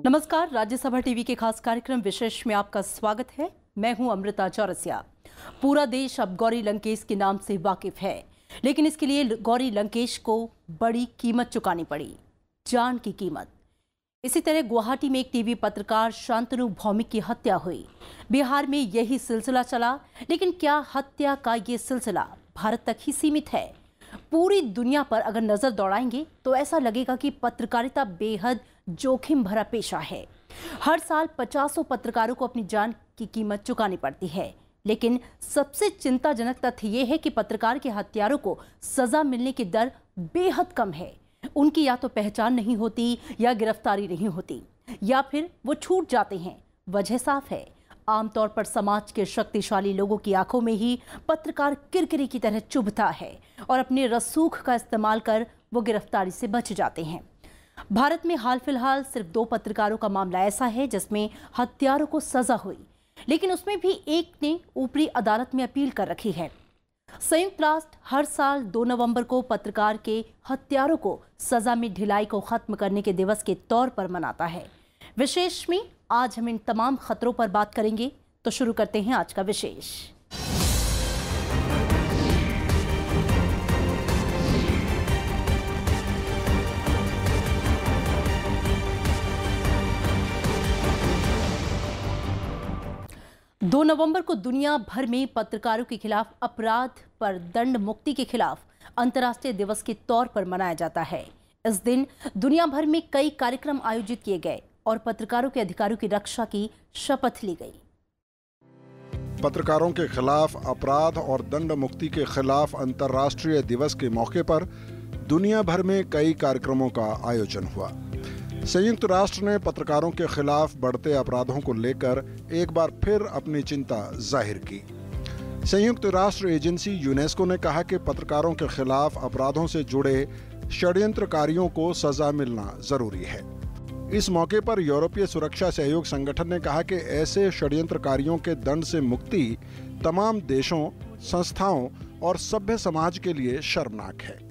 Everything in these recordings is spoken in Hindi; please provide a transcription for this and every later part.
नमस्कार, राज्यसभा टीवी के खास कार्यक्रम विशेष में आपका स्वागत है। मैं हूं अमृता चौरसिया। पूरा देश अब गौरी लंकेश के नाम से वाकिफ है, लेकिन इसके लिए गौरी लंकेश को बड़ी कीमत चुकानी पड़ी, जान की कीमत। इसी तरह गुवाहाटी में एक टीवी पत्रकार शांतनु भौमिक की हत्या हुई। बिहार में यही सिलसिला चला, लेकिन क्या हत्या का ये सिलसिला भारत तक ही सीमित है? पूरी दुनिया पर अगर नजर दौड़ाएंगे तो ऐसा लगेगा कि पत्रकारिता बेहद जोखिम भरा पेशा है। हर साल 50 पत्रकारों को अपनी जान की कीमत चुकानी पड़ती है, लेकिन सबसे चिंताजनक तथ्य यह है कि पत्रकार के हत्यारों को सजा मिलने की दर बेहद कम है। उनकी या तो पहचान नहीं होती, या गिरफ्तारी नहीं होती, या फिर वो छूट जाते हैं। वजह साफ है, आमतौर पर समाज के शक्तिशाली लोगों की आंखों में ही पत्रकार किरकिरी की तरह चुभता है और अपने रसूख का इस्तेमाल कर वो गिरफ्तारी से बच जाते हैं। भारत में हाल फिलहाल सिर्फ 2 पत्रकारों का मामला ऐसा है जिसमें हत्यारों को सजा हुई, लेकिन उसमें भी एक ने ऊपरी अदालत में अपील कर रखी है। संयुक्त राष्ट्र हर साल 2 नवंबर को पत्रकार के हत्यारों को सजा में ढिलाई को खत्म करने के दिवस के तौर पर मनाता है। विशेष में आज हम इन तमाम खतरों पर बात करेंगे, तो शुरू करते हैं आज का विशेष। 2 नवंबर को दुनिया भर में पत्रकारों के खिलाफ अपराध पर दंड मुक्ति के खिलाफ अंतर्राष्ट्रीय दिवस के तौर पर मनाया जाता है। इस दिन दुनिया भर में कई कार्यक्रम आयोजित किए गए और पत्रकारों के अधिकारों की रक्षा की शपथ ली गई। पत्रकारों के खिलाफ अपराध और दंड मुक्ति के खिलाफ अंतर्राष्ट्रीय दिवस के मौके पर दुनिया भर में कई कार्यक्रमों का आयोजन हुआ। संयुक्त राष्ट्र ने पत्रकारों के खिलाफ बढ़ते अपराधों को लेकर एक बार फिर अपनी चिंता जाहिर की। संयुक्त राष्ट्र एजेंसी यूनेस्को ने कहा कि पत्रकारों के खिलाफ अपराधों से जुड़े षड्यंत्रकारियों को सजा मिलना जरूरी है। इस मौके पर यूरोपीय सुरक्षा सहयोग संगठन ने कहा कि ऐसे षड्यंत्रकारियों के दंड से मुक्ति तमाम देशों, संस्थाओं और सभ्य समाज के लिए शर्मनाक है।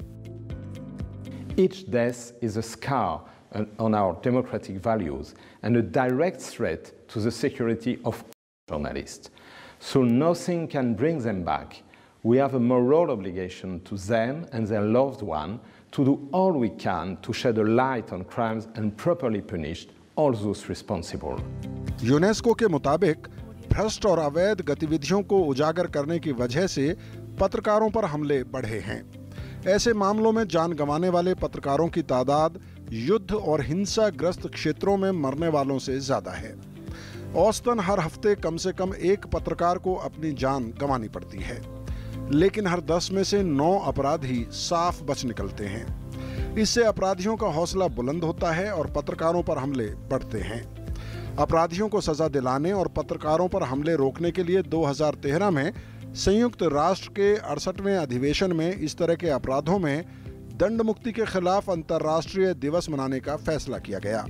Each death is a scar on our democratic values and a direct threat to the security of journalists. So nothing can bring them back. We have a moral obligation to them and their loved one to do all we can to shed a light on crimes and properly punish all those responsible. UNESCO के मुताबिक भ्रष्ट और अवैध गतिविधियों को उजागर करने की वजह से पत्रकारों पर हमले बढ़े हैं। ऐसे मामलों में जान गंवाने वाले पत्रकारों की तादाद युद्ध और हिंसाग्रस्त क्षेत्रों में मरने वालों से ज्यादा है। औसतन हर हफ्ते कम से कम एक पत्रकार को अपनी जान गंवानी पड़ती है, लेकिन हर 10 में से 9 अपराधी साफ बच निकलते हैं। इससे अपराधियों का हौसला बुलंद होता है और पत्रकारों पर हमले बढ़ते हैं। अपराधियों को सजा दिलाने और पत्रकारों पर हमले रोकने के लिए 2013 में संयुक्त राष्ट्र के 68वें अधिवेशन में इस तरह के अपराधों में दंड मुक्ति के खिलाफ अंतर्राष्ट्रीय दिवस मनाने का फैसला किया गया।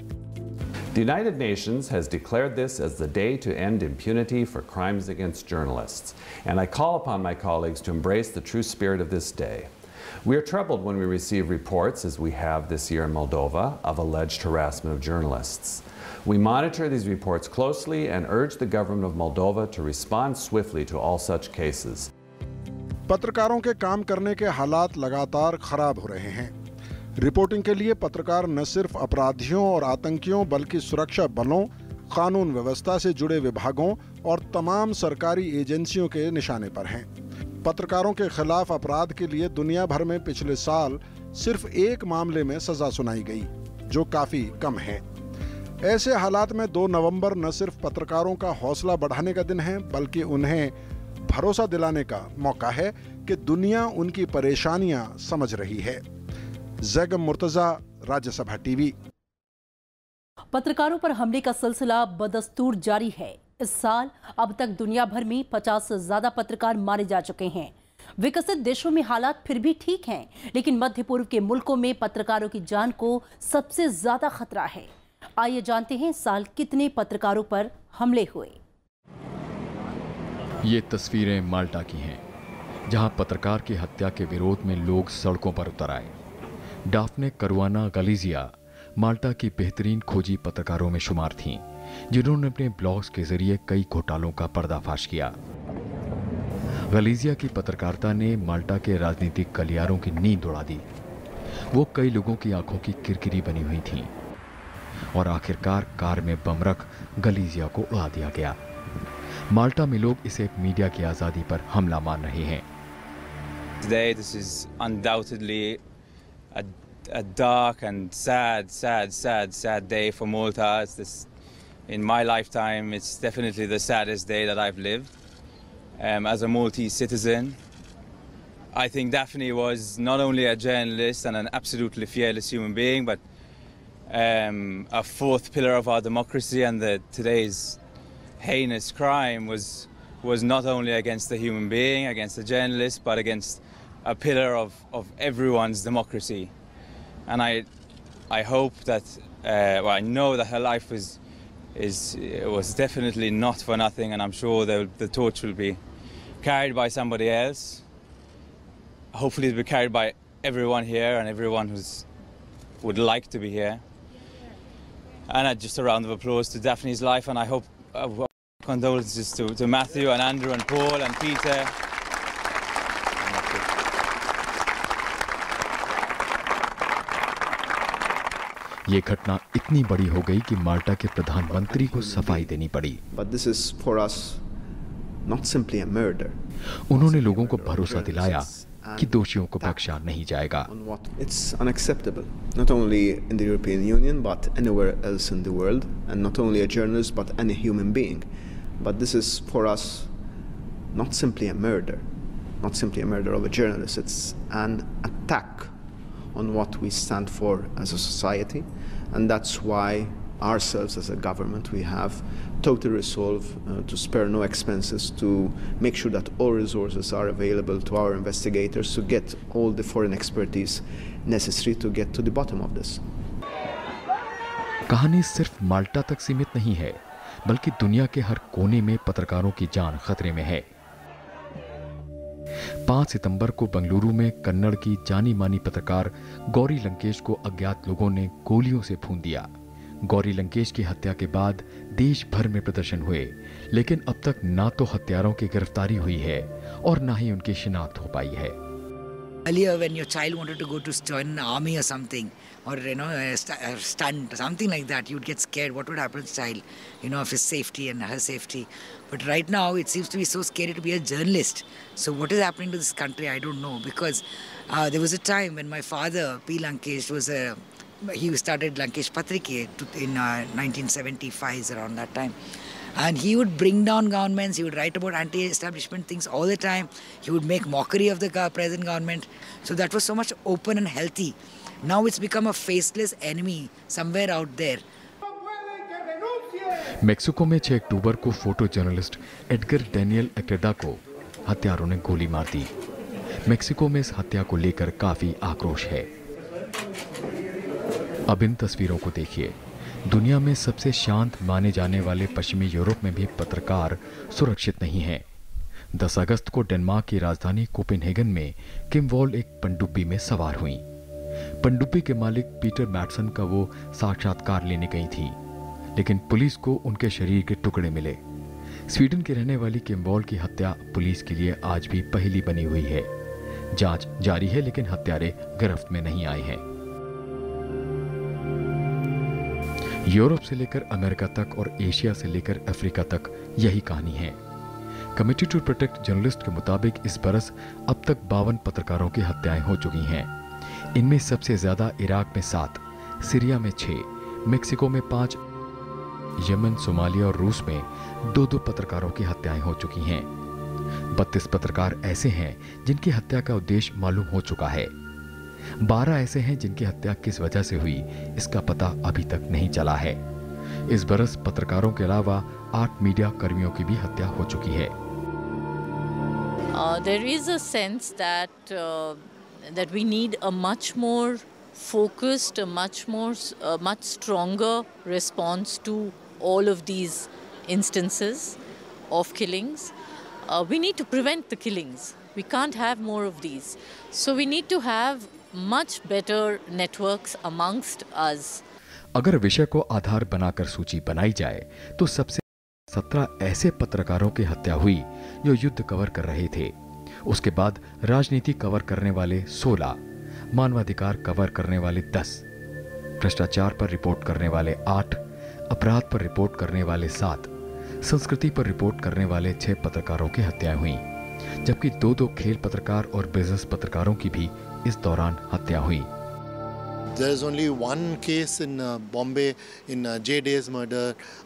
The United Nations has declared this as the day to end impunity for crimes against journalists, and I call upon my colleagues to embrace the true spirit of this day. We are troubled when we receive reports, as we have this year in Moldova, of alleged harassment of journalists. We monitor these reports closely and urge the government of Moldova to respond swiftly to all such cases. पत्रकारों के काम करने के हालात लगातार खराब हो रहे हैं। रिपोर्टिंग के लिए पत्रकार न सिर्फ अपराधियों और आतंकियों बल्कि सुरक्षा बलों, कानून व्यवस्था से जुड़े विभागों और तमाम सरकारी एजेंसियों के निशाने पर हैं। पत्रकारों के खिलाफ अपराध के लिए दुनिया भर में पिछले साल सिर्फ एक मामले में सजा सुनाई गई, जो काफी कम है। ऐसे हालात में 2 नवंबर न सिर्फ पत्रकारों का हौसला बढ़ाने का दिन है, बल्कि उन्हें भरोसा दिलाने का मौका है कि दुनिया उनकी परेशानियां समझ रही है। जैगम मुर्तजा, राज्यसभा टीवी। पत्रकारों पर हमले का सिलसिला बदस्तूर जारी है। इस साल अब तक दुनिया भर में 50 से ज्यादा पत्रकार मारे जा चुके हैं। विकसित देशों में हालात फिर भी ठीक हैं, लेकिन मध्य पूर्व के मुल्कों में पत्रकारों की जान को सबसे ज्यादा खतरा है। आइए जानते हैं इस साल कितने पत्रकारों पर हमले हुए। ये तस्वीरें माल्टा की हैं, जहां पत्रकार की हत्या के विरोध में लोग सड़कों पर उतर आए। डाफने करुआना गलीजिया माल्टा की बेहतरीन खोजी पत्रकारों में शुमार थीं, जिन्होंने अपने ब्लॉग्स के जरिए कई घोटालों का पर्दाफाश किया। गलीजिया की पत्रकारिता ने माल्टा के राजनीतिक गलियारों की नींद उड़ा दी। वो कई लोगों की आंखों की किरकिरी बनी हुई थी और आखिरकार कार में बम रख गलीजिया को उड़ा दिया गया। माल्टा में लोग इसे मीडिया की आजादी पर हमला मान रहे हैं। Today, this is undoubtedly a dark and sad day for Malta. In my lifetime, it's definitely the saddest day that I've lived. As a Maltese citizen, I think Daphne was not only a journalist and an absolutely fearless human being, but a fourth pillar of our democracy, and today's heinous crime was not only against the human being, against the journalist, but against a pillar of everyone's democracy. And I hope that, well, I know that her life was definitely not for nothing, and I'm sure the torch will be carried by somebody else. Hopefully it will be carried by everyone here and everyone who would like to be here. And just a round of applause to Daphne's life, and I hope condolences to Matthew and Andrew and Paul and Peter. ये घटना इतनी बड़ी हो गई कि माल्टा के प्रधानमंत्री को सफाई देनी पड़ी। But this is for us not simply a murder. उन्होंने लोगों को भरोसा दिलाया कि दोषियों को बख्शा नहीं जाएगा। It's unacceptable, not only in the European Union but anywhere else in the world, and not only a journalist but any human being. But this is for us not simply a murder, not simply a murder of a journalist. It's an attack on what we stand for as a society, and that's why ourselves as a government, we have total resolve to spare no expenses to make sure that all resources are available to our investigators to get all the foreign expertise necessary to get to the bottom of this. कहानी सिर्फ माल्टा तक सीमित नहीं है, बल्कि दुनिया के हर कोने में पत्रकारों की जान खतरे में है। 5 सितंबर को बेंगलुरु में कन्नड़ की जानी मानी पत्रकार गौरी लंकेश को अज्ञात लोगों ने गोलियों से भून दिया। गौरी लंकेश की हत्या के बाद देश भर में प्रदर्शन हुए, लेकिन अब तक ना तो हत्यारों की गिरफ्तारी हुई है और ना ही उनकी शिनाख्त हो पाई है। Earlier, when your child wanted to go to join an army or something, or a stunt, something like that, you'd get scared. What would happen to the child, of his safety and her safety? But right now, it seems to be so scary to be a journalist. So what is happening to this country? I don't know, because there was a time when my father, P. Lankesh, he started Lankesh Patrike in 1975, around that time. And he would bring down governments, he would write about anti-establishment things all the time, he would make mockery of the present government. So that was so much open and healthy. Now it's become a faceless enemy somewhere out there. Mexico में 6 अक्टूबर को फोटो जर्नलिस्ट एडगर डेनियल एक्रेडा को हत्यारों ने गोली मार दी। मेक्सिको में इस हत्या को लेकर काफी आक्रोश है। अब इन तस्वीरों को देखिए। दुनिया में सबसे शांत माने जाने वाले पश्चिमी यूरोप में भी पत्रकार सुरक्षित नहीं हैं। 10 अगस्त को डेनमार्क की राजधानी कोपेनहेगन में किम वॉल एक पनडुब्बी में सवार हुई। पनडुब्बी के मालिक पीटर मैटसन का वो साक्षात्कार लेने गई थी, लेकिन पुलिस को उनके शरीर के टुकड़े मिले। स्वीडन के रहने वाली किम वॉल की हत्या पुलिस के लिए आज भी पहेली बनी हुई है। जांच जारी है, लेकिन हत्यारे गिरफ्त में नहीं आए हैं। यूरोप से लेकर अमेरिका तक और एशिया से लेकर अफ्रीका तक यही कहानी है। कमिटी टू प्रोटेक्ट जर्नलिस्ट के मुताबिक इस बरस अब तक 52 पत्रकारों की हत्याएं हो चुकी हैं। इनमें सबसे ज्यादा इराक में 7, सीरिया में 6, मेक्सिको में 5, यमन, सोमालिया और रूस में 2-2 पत्रकारों की हत्याएं हो चुकी हैं। 32 पत्रकार ऐसे हैं जिनकी हत्या का उद्देश्य मालूम हो चुका है। 12 ऐसे हैं जिनकी हत्या किस वजह से हुई इसका पता अभी तक नहीं चला है। इस बरस पत्रकारों के अलावा 8 मीडिया कर्मियों की भी हत्या हो चुकी है। There is a sense that we need a much more focused, much stronger response to all of these instances of killings. We need to prevent the killings. We can't have more of these. So we need to have much better networks amongst us. अगर विषय को आधार बनाकर सूची बनाई जाए तो सबसे 17 ऐसे पत्रकारों की हत्या हुई जो युद्ध कवर कर रहे थे। उसके बाद राजनीति कवर करने वाले 16, मानवाधिकार कवर करने वाले 10, भ्रष्टाचार पर रिपोर्ट करने वाले 8, अपराध पर रिपोर्ट करने वाले 7, संस्कृति पर रिपोर्ट करने वाले 6 पत्रकारों की हत्याएं हुई, जबकि 2 खेल पत्रकार और बिजनेस पत्रकारों की भी इस दौरान हत्या हुई। There is only one case in Bombay in J. Day's murder.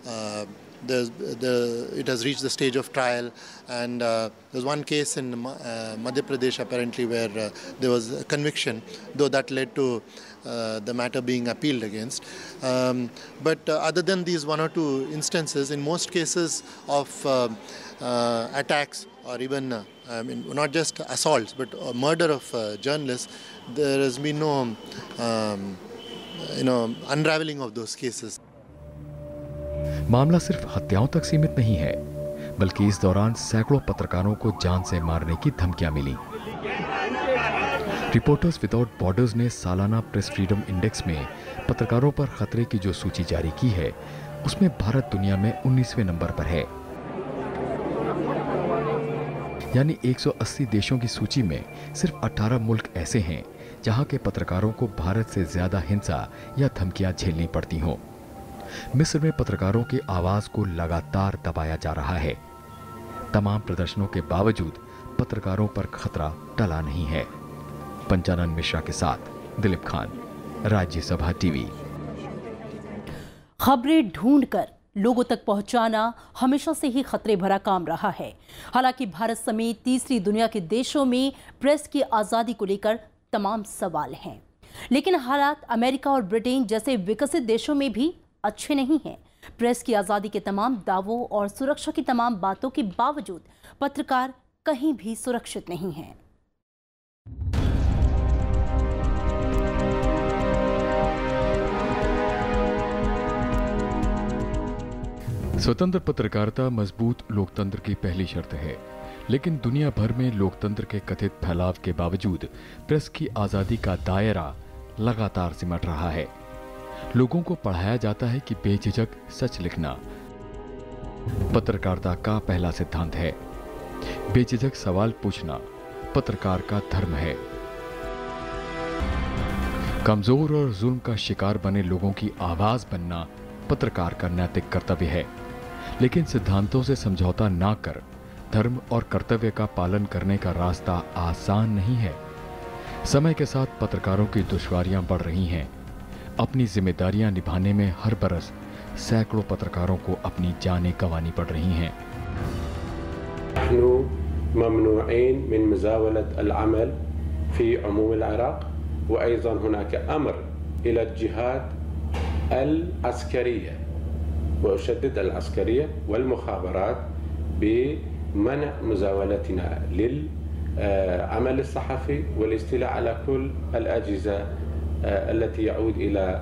It has reached the stage of trial, and there's one case in Madhya Pradesh apparently where there was a conviction, though that led to the matter being appealed against. But other than these 1 or 2 instances, in most cases of attacks or even not just assaults but murder of journalists, there has been no unraveling of those cases. मामला सिर्फ हत्याओं तक सीमित नहीं है, बल्कि इस दौरान सैकड़ों पत्रकारों को जान से मारने की धमकियां मिली। रिपोर्टर्स विदाउट बॉर्डर्स ने सालाना प्रेस फ्रीडम इंडेक्स में पत्रकारों पर खतरे की जो सूची जारी की है, उसमें भारत दुनिया में 19वें नंबर पर है। यानी 180 देशों की सूची में सिर्फ 18 मुल्क ऐसे हैं जहां के पत्रकारों को भारत से ज्यादा हिंसा या धमकियां झेलनी पड़ती हों। मिस्र में पत्रकारों की आवाज को लगातार दबाया जा रहा है। तमाम प्रदर्शनों के बावजूद पत्रकारों पर खतरा टला नहीं है। पंचानन मिश्रा के साथ दिलीप खान, राज्यसभा टीवी। खबरें ढूंढकर लोगों तक पहुंचाना हमेशा से ही खतरे भरा काम रहा है। हालांकि भारत समेत तीसरी दुनिया के देशों में प्रेस की आजादी को लेकर तमाम सवाल हैं, लेकिन हालात अमेरिका और ब्रिटेन जैसे विकसित देशों में भी अच्छे नहीं हैं। प्रेस की आजादी के तमाम दावों और सुरक्षा की तमाम बातों के बावजूद पत्रकार कहीं भी सुरक्षित नहीं हैं। स्वतंत्र पत्रकारिता मजबूत लोकतंत्र की पहली शर्त है, लेकिन दुनिया भर में लोकतंत्र के कथित फैलाव के बावजूद प्रेस की आजादी का दायरा लगातार सिमट रहा है। लोगों को पढ़ाया जाता है कि बेझिझक सच लिखना पत्रकारिता का पहला सिद्धांत है। बेझिझक सवाल पूछना पत्रकार का धर्म है। कमजोर और जुल्म का शिकार बने लोगों की आवाज बनना पत्रकार का नैतिक कर्तव्य है, लेकिन सिद्धांतों से समझौता ना कर धर्म और कर्तव्य का पालन करने का रास्ता आसान नहीं है। समय के साथ पत्रकारों की दुश्वारियां बढ़ रही हैं। अपनी जिम्मेदारियां निभाने में हर बरस सैकड़ों पत्रकारों को अपनी जानें गंवानी पड़ रही हैं। ممنوعين من مزاولة العمل في عموم العراق، وأيضا هناك أمر إلى الجهات العسكرية، وأشدد العسكرية والمخابرات بمنع مزاولتنا للعمل الصحفي والاستيلاء على كل الأجهزة التي يعود إلى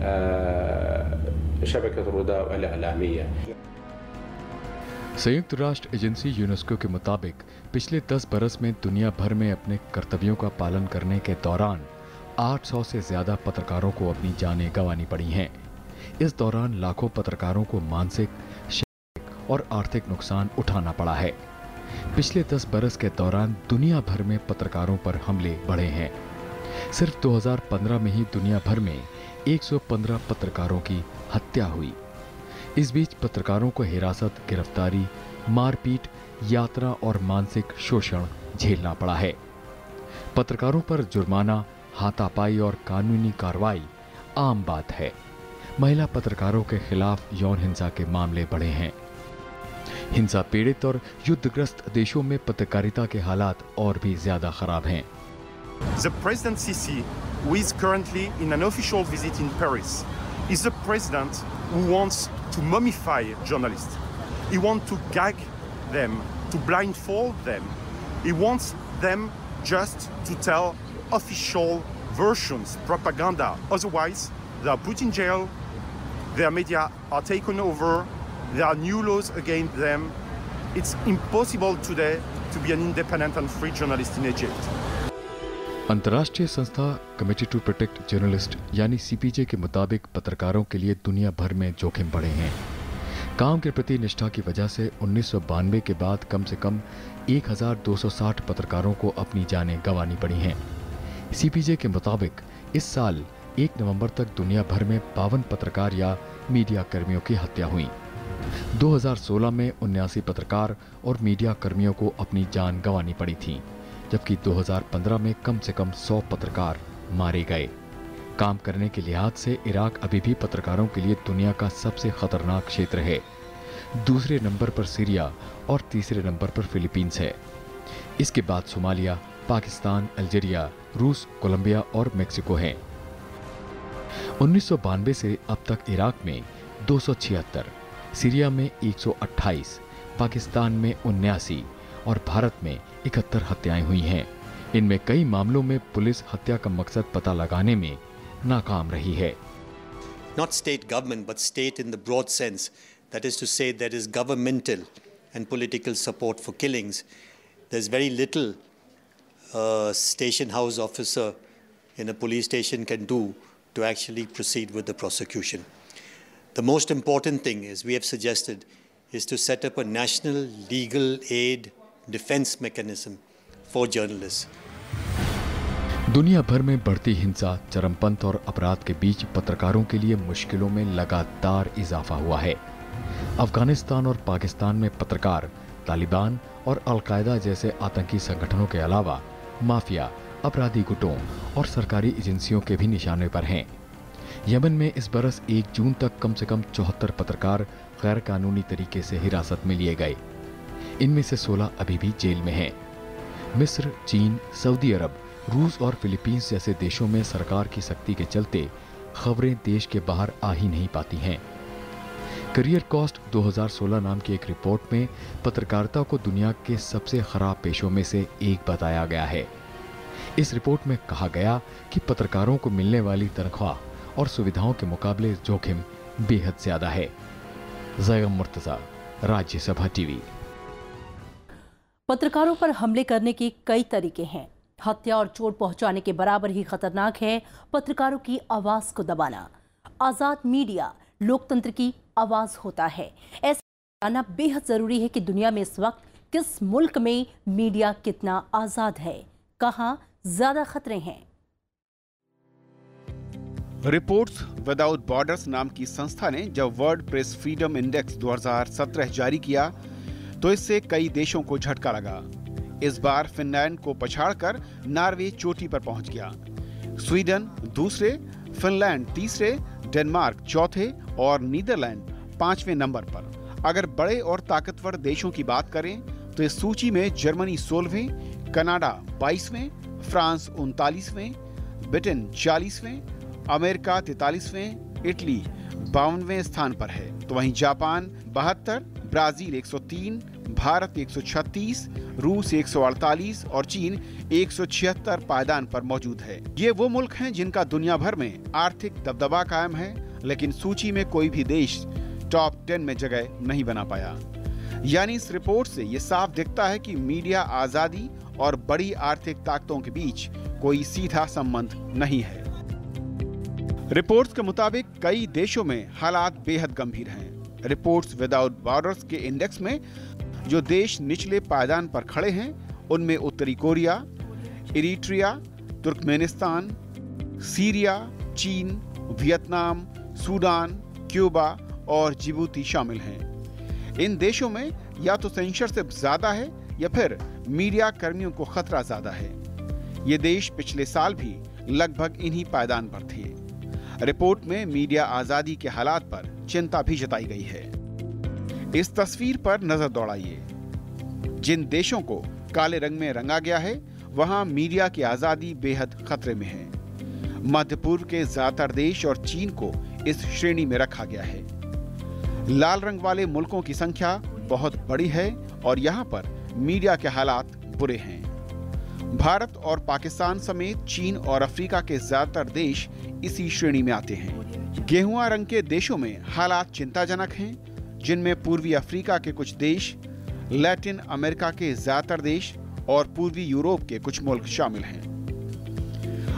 شبكة الرداء الإعلامية। संयुक्त राष्ट्र एजेंसी यूनेस्को के मुताबिक पिछले 10 बरस में दुनिया भर में अपने कर्तव्यों का पालन करने के दौरान 800 से ज्यादा पत्रकारों को अपनी जानें गंवानी पड़ी हैं। इस दौरान लाखों पत्रकारों को मानसिक, शारीरिक और आर्थिक नुकसान उठाना पड़ा है। पिछले 10 बरस के दौरान दुनिया भर में पत्रकारों पर हमले बढ़े हैं। सिर्फ 2015 में ही दुनिया भर में 115 पत्रकारों की हत्या हुई। इस बीच पत्रकारों को हिरासत, गिरफ्तारी, मारपीट, यात्रा और मानसिक शोषण झेलना पड़ा है। पत्रकारों पर जुर्माना, हाथापाई और कानूनी कार्रवाई आम बात है। महिला पत्रकारों के खिलाफ यौन हिंसा के मामले बढ़े हैं। हिंसा पीड़ित और युद्धग्रस्त देशों में पत्रकारिता के हालात और भी ज्यादा खराब हैं। The President Sisi, who is currently in an official visit in Paris, is a president who wants to mummify journalists. He wants to gag them, to blindfold them. He wants them just to tell official versions, propaganda. Otherwise, they are put in jail, their media are taken over, there are new laws against them. It's impossible today to be an independent and free journalist in Egypt. अंतर्राष्ट्रीय संस्था कमेटी टू प्रोटेक्ट जर्नलिस्ट यानी सीपीजे के मुताबिक पत्रकारों के लिए दुनिया भर में जोखिम बढ़े हैं। काम के प्रति निष्ठा की वजह से 1992 के बाद कम से कम 1260 पत्रकारों को अपनी जानें गंवानी पड़ी हैं। सीपीजे के मुताबिक इस साल 1 नवंबर तक दुनिया भर में 52 पत्रकार या मीडिया कर्मियों की हत्या हुई। 2016 में 79 पत्रकार और मीडिया कर्मियों को अपनी जान गंवानी पड़ी थी, जबकि 2015 में कम से कम 100 पत्रकार मारे गए। काम करने के लिहाज से इराक अभी भी पत्रकारों के लिए दुनिया का सबसे खतरनाक क्षेत्र है। दूसरे नंबर पर सीरिया और तीसरे नंबर पर फिलीपींस है। इसके बाद सोमालिया, पाकिस्तान, अल्जीरिया, रूस, कोलंबिया और मेक्सिको हैं। 1992 से अब तक इराक में 276, सीरिया में 128, पाकिस्तान में 79 और भारत में 71 हत्याएं हुई हैं। इनमें कई मामलों में पुलिस हत्या का मकसद पता लगाने में नाकाम रही है। Not state government, but state in the broad sense. That is to say, there is governmental and political support for killings. There's very little station house officer in a police station can do to actually proceed with the prosecution. The most important thing is we have suggested is to set up a national legal aid defense mechanism for journalists. दुनिया भर में बढ़ती हिंसा, चरमपंथ और अपराध के बीच पत्रकारों के लिए मुश्किलों में लगातार इजाफा हुआ है। अफगानिस्तान और पाकिस्तान में पत्रकार तालिबान और अलकायदा जैसे आतंकी संगठनों के अलावा माफिया, अपराधी गुटों और सरकारी एजेंसियों के भी निशाने पर हैं। यमन में इस बरस 1 जून तक कम से कम 74 पत्रकार गैर कानूनी तरीके से हिरासत में लिए गए। इनमें से 16 अभी भी जेल में हैं। मिस्र, चीन, सऊदी अरब, रूस और फिलीपींस जैसे देशों में सरकार की सख्ती के चलते खबरें देश के बाहर आ ही नहीं पाती हैं। करियर कॉस्ट 2016 नाम की एक रिपोर्ट में पत्रकारिता को दुनिया के सबसे खराब पेशों में से एक बताया गया है। इस रिपोर्ट में कहा गया कि पत्रकारों को मिलने वाली तनख्वाह और सुविधाओं के मुकाबले जोखिम बेहद ज्यादा है। ज़ैगम मुर्तज़ा, राज्यसभा टीवी। पत्रकारों पर हमले करने के कई तरीके हैं। हत्या और चोट पहुंचाने के बराबर ही खतरनाक है पत्रकारों की आवाज को दबाना। आजाद मीडिया लोकतंत्र की आवाज होता है। ऐसा जानना बेहद जरूरी है कि दुनिया में इस वक्त किस मुल्क में मीडिया कितना आजाद है, कहां ज्यादा खतरे हैं। रिपोर्ट्स विदाउट बॉर्डर्स नाम की संस्था ने जब वर्ल्ड प्रेस फ्रीडम इंडेक्स 2017 जारी किया तो इससे कई देशों को झटका लगा। इस बार फिनलैंड को पछाड़कर नॉर्वे चोटी पर पहुंच गया। स्वीडन दूसरे, फिनलैंड तीसरे, डेनमार्क चौथे और नीदरलैंड 5वें नंबर पर। अगर बड़े और ताकतवर देशों की बात करें तो इस सूची में जर्मनी 16वें, कनाडा 22वें, फ्रांस 39वें, ब्रिटेन 40वें, अमेरिका 43वें, इटली 52वें स्थान पर है। तो वहीं जापान 72, ब्राजील 103, भारत 136, रूस 148 और चीन 176 पायदान पर मौजूद है। ये वो मुल्क हैं जिनका दुनिया भर में आर्थिक दबदबा कायम है, लेकिन सूची में कोई भी देश टॉप 10 में जगह नहीं बना पाया। यानी इस रिपोर्ट से ये साफ दिखता है कि मीडिया आजादी और बड़ी आर्थिक ताकतों के बीच कोई सीधा संबंध नहीं है। रिपोर्ट्स के मुताबिक कई देशों में हालात बेहद गंभीर हैं। रिपोर्ट्स विदाउट बॉर्डर्स के इंडेक्स में जो देश निचले पायदान पर खड़े हैं उनमें उत्तरी कोरिया, इरिट्रिया, तुर्कमेनिस्तान, सीरिया, चीन, वियतनाम, सूडान, क्यूबा और जिबूती शामिल हैं। इन देशों में या तो सेंसरशिप ज्यादा है या फिर मीडिया कर्मियों को खतरा ज्यादा है। ये देश पिछले साल भी लगभग इन्हीं पायदान पर थे। रिपोर्ट में मीडिया आजादी के हालात पर चिंता भी जताई गई है। इस तस्वीर पर नजर दौड़ाइए। जिन देशों को काले रंग में रंगा गया है वहां मीडिया की आजादी बेहद खतरे में है। मध्य पूर्व के ज्यादातर देश और चीन को इस श्रेणी में रखा गया है। लाल रंग वाले मुल्कों की संख्या बहुत बड़ी है और यहाँ पर मीडिया के हालात बुरे हैं। भारत और पाकिस्तान समेत चीन और अफ्रीका के ज्यादातर देश इसी श्रेणी में आते हैं। गेहुआ रंग के देशों में हालात चिंताजनक हैं, जिनमें पूर्वी अफ्रीका के कुछ देश, लैटिन अमेरिका के ज्यादातर देश और पूर्वी यूरोप के कुछ मुल्क शामिल हैं।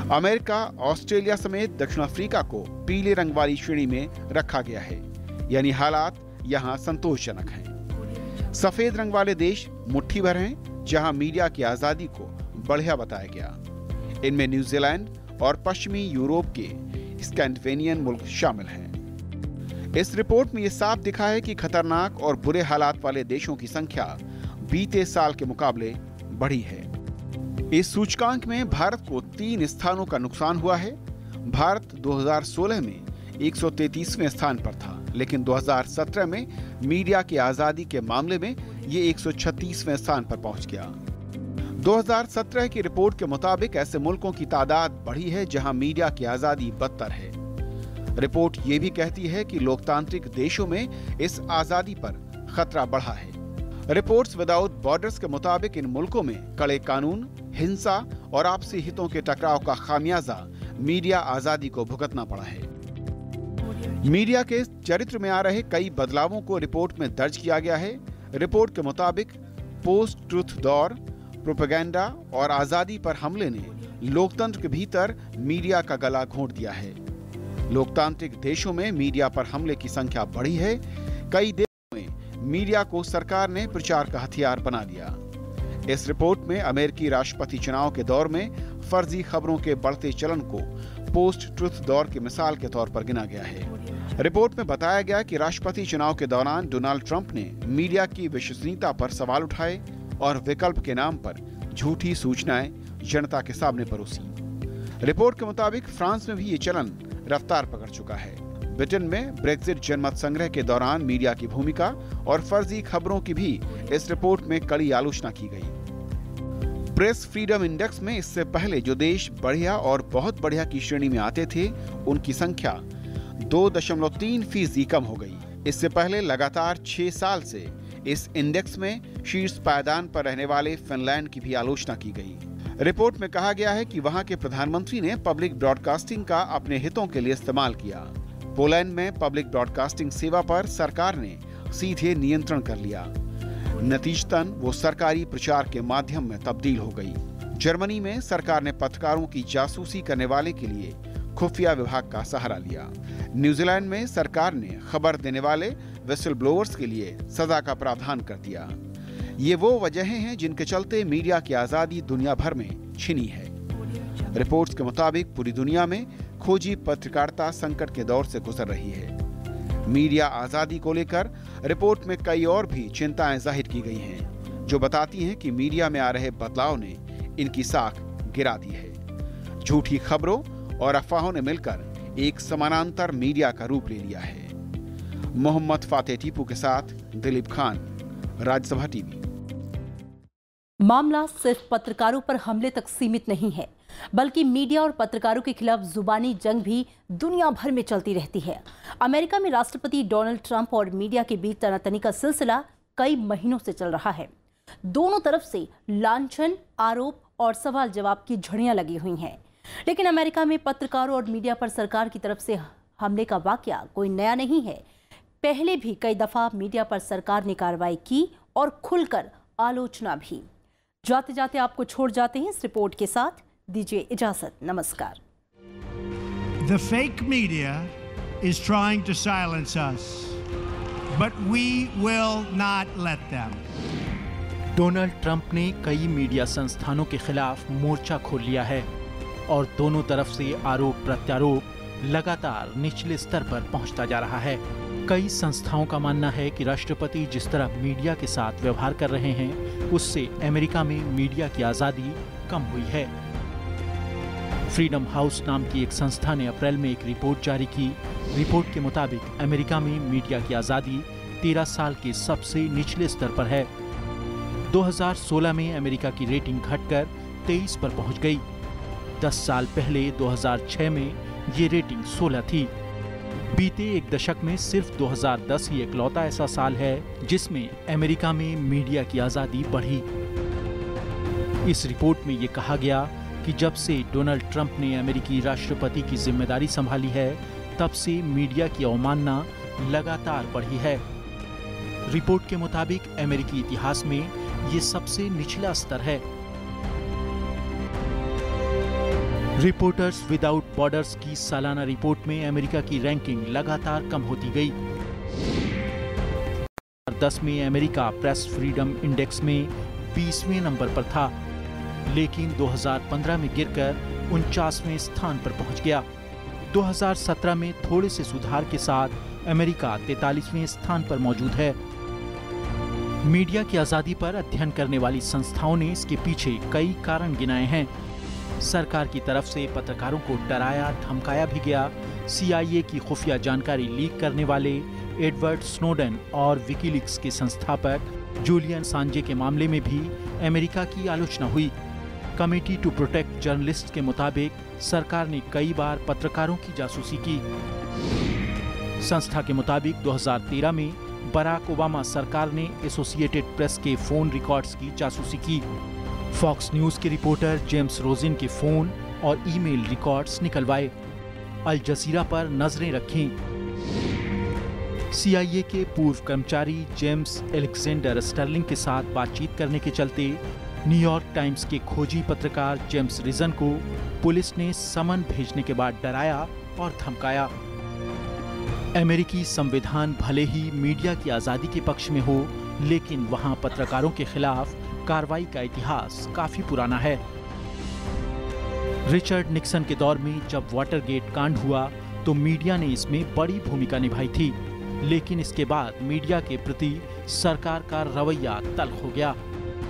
अमेरिका, ऑस्ट्रेलिया समेत दक्षिण अफ्रीका को पीले रंग वाली श्रेणी में रखा गया है, यानी हालात यहाँ संतोषजनक हैं। सफेद रंग वाले देश मुट्ठी भर हैं, जहां मीडिया की आजादी को बढ़िया बताया गया। इनमें न्यूजीलैंड और पश्चिमी यूरोप के स्कैंडिनेवियन मुल्क शामिल हैं। इस रिपोर्ट में यह साफ दिखा है कि खतरनाक और बुरे हालात वाले देशों की संख्या बीते साल के मुकाबले बढ़ी है। इस सूचकांक में भारत को 3 स्थानों का नुकसान हुआ है। भारत 2016 में 133वें स्थान पर था, लेकिन 2017 में मीडिया की आजादी के मामले में ये 136वें स्थान पर पहुंच गया। 2017 की रिपोर्ट के मुताबिक ऐसे मुल्कों की तादाद बढ़ी है जहां मीडिया की आजादी बदतर है। रिपोर्ट ये भी कहती है कि लोकतांत्रिक देशों में इस आजादी पर खतरा बढ़ा है। रिपोर्ट्स विदाउट बॉर्डर्स के मुताबिक इन मुल्कों में कड़े कानून, हिंसा और आपसी हितों के टकराव का खामियाजा मीडिया आजादी को भुगतना पड़ा है। मीडिया के चरित्र में आ रहे कई बदलावों को रिपोर्ट में दर्ज किया गया है। रिपोर्ट के मुताबिक पोस्ट ट्रुथ दौर, प्रोपेगेंडा और आजादी पर हमले ने लोकतंत्र के भीतर मीडिया का गला घोंट दिया है। लोकतांत्रिक देशों में मीडिया पर हमले की संख्या बढ़ी है। कई देशों में मीडिया को सरकार ने प्रचार का हथियार बना दिया। इस रिपोर्ट में अमेरिकी राष्ट्रपति चुनाव के दौर में फर्जी खबरों के बढ़ते चलन को पोस्ट ट्रुथ दौर की मिसाल के तौर पर गिना गया है। रिपोर्ट में बताया गया कि राष्ट्रपति चुनाव के दौरान डोनाल्ड ट्रंप ने मीडिया की विश्वसनीयता पर सवाल उठाए और विकल्प के नाम पर झूठी सूचनाएं जनता के सामने परोसी। रिपोर्ट के मुताबिक फ्रांस में भी ये चलन रफ्तार पकड़ चुका है। ब्रिटेन में ब्रेक्जिट जनमत संग्रह के दौरान मीडिया की भूमिका और फर्जी खबरों की भी इस रिपोर्ट में कड़ी आलोचना की गई। प्रेस फ्रीडम इंडेक्स में इससे पहले जो देश बढ़िया और बहुत बढ़िया की श्रेणी में आते थे, उनकी संख्या 2.3% कम हो गई। इससे पहले लगातार 6 साल से इस इंडेक्स में शीर्ष पायदान पर रहने वाले फिनलैंड की भी आलोचना की गई। रिपोर्ट में कहा गया है कि वहां के प्रधानमंत्री ने पब्लिक ब्रॉडकास्टिंग का अपने हितों के लिए इस्तेमाल किया। पोलैंड में पब्लिक ब्रॉडकास्टिंग सेवा पर सरकार ने सीधे नियंत्रण कर लिया। नतीजतन वो सरकारी प्रचार के माध्यम में तब्दील हो गई। जर्मनी में सरकार ने पत्रकारों की जासूसी करने वाले के लिए खुफिया विभाग का सहारा लिया। न्यूजीलैंड में सरकार ने खबर देने वाले विसल ब्लोअर्स के लिए सजा का प्रावधान कर दिया। ये वो वजहें हैं जिनके चलते मीडिया की आजादी दुनिया भर में छिनी है। रिपोर्ट्स के मुताबिक पूरी दुनिया में खोजी पत्रकारिता संकट के दौर से गुजर रही है। मीडिया आजादी को लेकर रिपोर्ट में कई और भी चिंताएं जाहिर की गई हैं, जो बताती हैं कि मीडिया में आ रहे बदलाव ने इनकी साख गिरा दी है। झूठी खबरों और अफवाहों ने मिलकर एक समानांतर मीडिया का रूप ले लिया है। मोहम्मद फातेह टीपू के साथ दिलीप खान, राज्यसभा टीवी। मामला सिर्फ पत्रकारों पर हमले तक सीमित नहीं है, बल्कि मीडिया और पत्रकारों के खिलाफ जुबानी जंग भी दुनिया भर में चलती रहती है। अमेरिका में राष्ट्रपति डोनाल्ड ट्रंप और मीडिया के बीच तनातनी का सिलसिला कई महीनों से चल रहा है। दोनों तरफ से लांछन, आरोप और सवाल जवाब की झड़ियां लगी हुई हैं। लेकिन अमेरिका में पत्रकारों और मीडिया पर सरकार की तरफ से हमले का वाकया कोई नया नहीं है। पहले भी कई दफा मीडिया पर सरकार ने कार्रवाई की और खुलकर आलोचना भी। जाते जाते आपको छोड़ जाते हैं इस रिपोर्ट के साथ। दीजिए इजाजत, नमस्कार। The fake media is trying to silence us, but we will not let them. Donald Trump ने कई मीडिया संस्थानों के खिलाफ मोर्चा खोल लिया है और दोनों तरफ से आरोप प्रत्यारोप लगातार निचले स्तर पर पहुंचता जा रहा है। कई संस्थाओं का मानना है कि राष्ट्रपति जिस तरह मीडिया के साथ व्यवहार कर रहे हैं, उससे अमेरिका में मीडिया की आजादी कम हुई है। फ्रीडम हाउस नाम की एक संस्था ने अप्रैल में एक रिपोर्ट जारी की। रिपोर्ट के मुताबिक अमेरिका में मीडिया की आजादी 13 साल के सबसे निचले स्तर पर है। 2016 में अमेरिका की रेटिंग घटकर 23 पर पहुंच गई। 10 साल पहले 2006 में ये रेटिंग 16 थी। बीते एक दशक में सिर्फ 2010 ही इकलौता ऐसा साल है जिसमें अमेरिका में मीडिया की आजादी बढ़ी। इस रिपोर्ट में ये कहा गया कि जब से डोनाल्ड ट्रंप ने अमेरिकी राष्ट्रपति की जिम्मेदारी संभाली है, तब से मीडिया की अवमानना लगातार बढ़ी है। रिपोर्ट के मुताबिक अमेरिकी इतिहास में ये सबसे निचला स्तर है। रिपोर्टर्स विदाउट बॉर्डर्स की सालाना रिपोर्ट में अमेरिका की रैंकिंग लगातार कम होती गई। 2010 में अमेरिका प्रेस फ्रीडम इंडेक्स में 20वें नंबर पर था, लेकिन 2015 में गिरकर 49वें स्थान पर पहुंच गया। 2017 में थोड़े से सुधार के साथ अमेरिका 43वें स्थान पर मौजूद है। मीडिया की आजादी पर अध्ययन करने वाली संस्थाओं ने इसके पीछे कई कारण गिनाए हैं। सरकार की तरफ से पत्रकारों को डराया धमकाया भी गया। CIA की खुफिया जानकारी लीक करने वाले एडवर्ड स्नोडेन और विकीलीक्स के संस्थापक जूलियन सांजे के मामले में भी अमेरिका की आलोचना हुई। कमेटी टू प्रोटेक्ट जर्नलिस्ट के मुताबिक सरकार ने कई बार पत्रकारों की जासूसी की। संस्था के मुताबिक 2013 में बराक ओबामा सरकार ने एसोसिएटेड प्रेस के फोन रिकॉर्ड्स की जासूसी की। फॉक्स न्यूज के रिपोर्टर जेम्स रोजिन के फोन और ईमेल रिकॉर्ड्स निकलवाए। अल जजीरा पर नजरें रखीं। CIA के पूर्व कर्मचारी जेम्स एलेक्जेंडर स्टर्लिंग के साथ बातचीत करने के चलते न्यूयॉर्क टाइम्स के खोजी पत्रकार जेम्स रिजन को पुलिस ने समन भेजने के बाद डराया और धमकाया। अमेरिकी संविधान भले ही मीडिया की आजादी के पक्ष में हो, लेकिन वहां पत्रकारों के खिलाफ कार्रवाई का इतिहास काफी पुराना है। रिचर्ड निक्सन के दौर में जब वाटरगेट कांड हुआ तो मीडिया ने इसमें बड़ी भूमिका निभाई थी, लेकिन इसके बाद मीडिया के प्रति सरकार का रवैया तल्ख हो गया।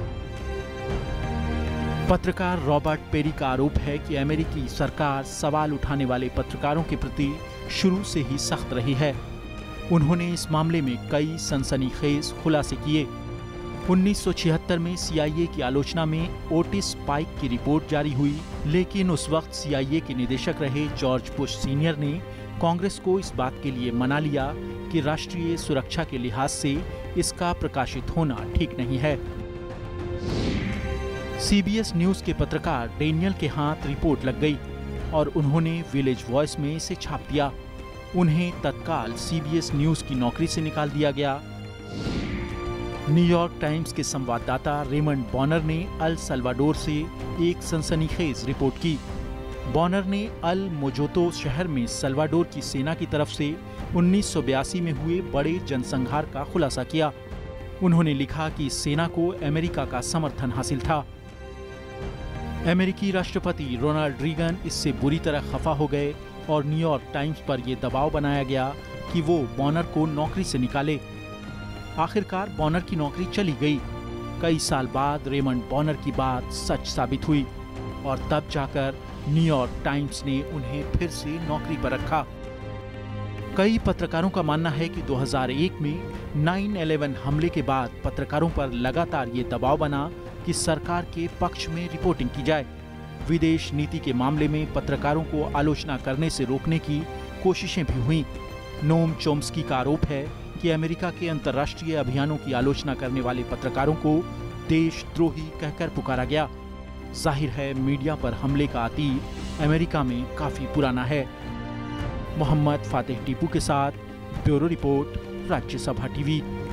पत्रकार रॉबर्ट पेरी का आरोप है कि अमेरिकी सरकार सवाल उठाने वाले पत्रकारों के प्रति शुरू से ही सख्त रही है। उन्होंने इस मामले में कई सनसनीखेज खुलासे किए। 1976 में CIA की आलोचना में ओटिस पाइक की रिपोर्ट जारी हुई, लेकिन उस वक्त CIA के निदेशक रहे जॉर्ज बुश सीनियर ने कांग्रेस को इस बात के लिए मना लिया कि राष्ट्रीय सुरक्षा के लिहाज से इसका प्रकाशित होना ठीक नहीं है। CBS न्यूज के पत्रकार डेनियल के हाथ रिपोर्ट लग गई और उन्होंने विलेज वॉइस में इसे छाप दिया। उन्हें तत्काल CBS न्यूज की नौकरी से निकाल दिया गया। न्यूयॉर्क टाइम्स के संवाददाता रेमंड बॉनर ने अल सल्वाडोर से एक सनसनीखेज रिपोर्ट की। बॉनर ने अल मोजोतो शहर में सल्वाडोर की सेना की तरफ से 1982 में हुए बड़े जनसंहार का खुलासा किया। उन्होंने लिखा कि इस सेना को अमेरिका का समर्थन हासिल था। अमेरिकी राष्ट्रपति रोनाल्ड रीगन इससे बुरी तरह खफा हो गए और न्यूयॉर्क टाइम्स पर यह दबाव बनाया गया कि वो बॉनर को नौकरी से निकाले। आखिरकार बॉनर की नौकरी चली गई। कई साल बाद रेमंड बॉनर की बात सच साबित हुई और तब जाकर न्यूयॉर्क टाइम्स ने उन्हें फिर से नौकरी पर रखा। कई पत्रकारों का मानना है कि 2001 में 9/11 हमले के बाद पत्रकारों पर लगातार ये दबाव बना कि सरकार के पक्ष में रिपोर्टिंग की जाए। विदेश नीति के मामले में पत्रकारों को आलोचना करने से रोकने की कोशिशें भी हुईं। नोम चोम्स्की का आरोप है कि अमेरिका के अंतर्राष्ट्रीय अभियानों की आलोचना करने वाले पत्रकारों को देशद्रोही कहकर पुकारा गया। जाहिर है मीडिया पर हमले का अतीत अमेरिका में काफी पुराना है। मोहम्मद फातेह टीपू के साथ ब्यूरो रिपोर्ट, राज्यसभा टीवी।